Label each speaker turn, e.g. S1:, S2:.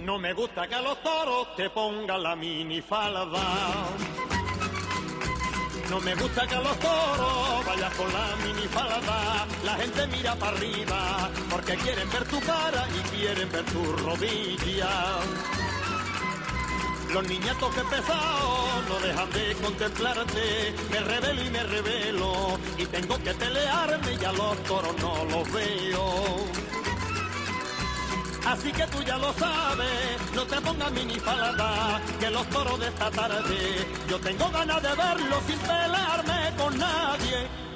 S1: No me gusta que a los toros te pongan la minifalda. No me gusta que a los toros vayas con la minifalda. La gente mira para arriba porque quieren ver tu cara y quieren ver tu rodilla. Los niñatos que pesados no dejan de contemplarte. Me revelo y me revelo y tengo que pelearme y a los toros no los veo. Así que tú ya lo sabes, no te pongas minifalda, que los toros de esta tarde yo tengo ganas de verlos sin pelearme con nadie.